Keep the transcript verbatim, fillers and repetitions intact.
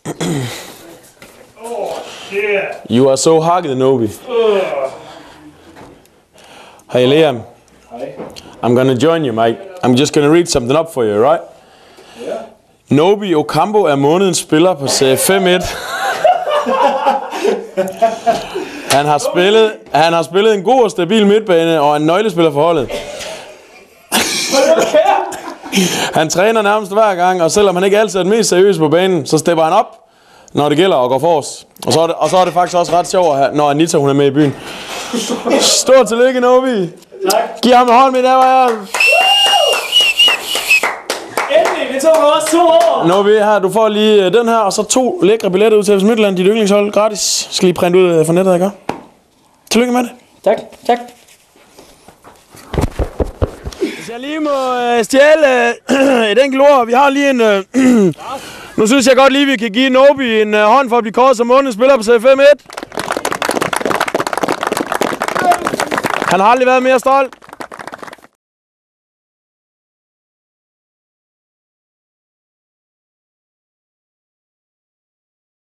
Oh, shit. You are so hakket, Nobi. Uh. Hey, Liam. Hi. I'm gonna join you, mate. I'm just gonna read something up for you, right? Yeah. Nobi Ocampo er månedens spiller på Serie fem et. Han har spillet, han har spillet en god og stabil midtbane og en nøglespiller for holdet. Han træner nærmest hver gang, og selvom han ikke altid er den mest seriøse på banen, så stepper han op, når det gælder, og går forrest. Og så er det, og så er det faktisk også ret sjovt, når Anita hun er med i byen. Stort tillykke, Nobi. Tak. Giv ham en hånd med, der var jeg. Endelig, det tog mig også to år. Nobi, her, du får lige den her, og så to lækre billetter ud til F C Midtjylland, dit yndlingshold, gratis. Skal lige printe ud fra nettet, ikke? Tillykke med det. Tak, tak. Hvis jeg lige må øh, stjæle øh, et enkelt ord. Vi har lige en... Øh, nu synes jeg godt lige, vi kan give Nobi en øh, hånd for at blive kåret som månedens spiller på Serie fem et. Han har aldrig været mere stolt.